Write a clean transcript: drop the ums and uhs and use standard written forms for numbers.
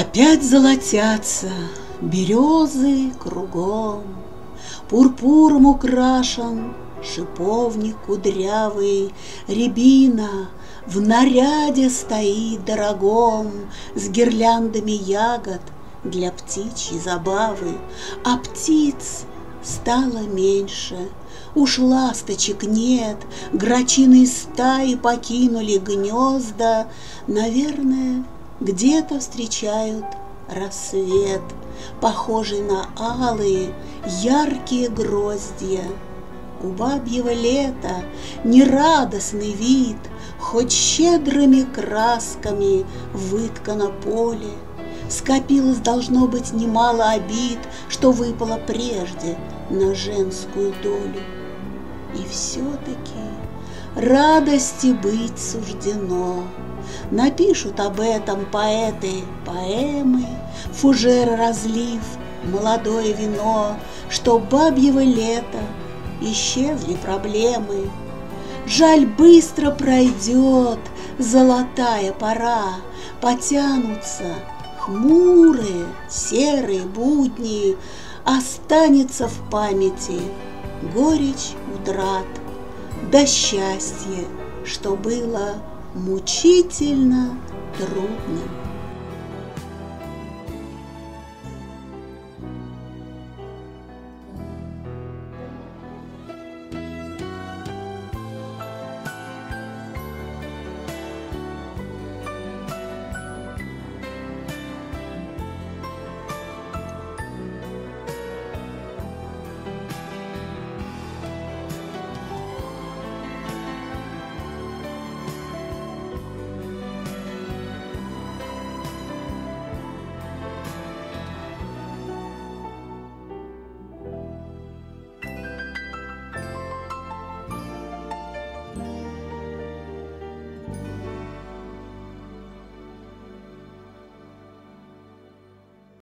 Опять золотятся березы кругом, пурпуром украшен шиповник кудрявый, рябина в наряде стоит дорогом с гирляндами ягод для птичьей забавы, а птиц стало меньше. Уж ласточек нет, грачиные стаи покинули гнезда, наверное, где-то встречают рассвет, похожий на алые, яркие гроздья. У бабьего лета нерадостный вид, хоть щедрыми красками выткано поле. Скопилось, должно быть, немало обид, что выпало прежде на женскую долю. И все-таки радости быть суждено. Напишут об этом поэты поэмы, фужеры разлив молодое вино, что бабьего лета исчезли проблемы. Жаль, быстро пройдет золотая пора, потянутся хмурые серые будни, останется в памяти горечь утрат, да счастье, что было мучительно трудным.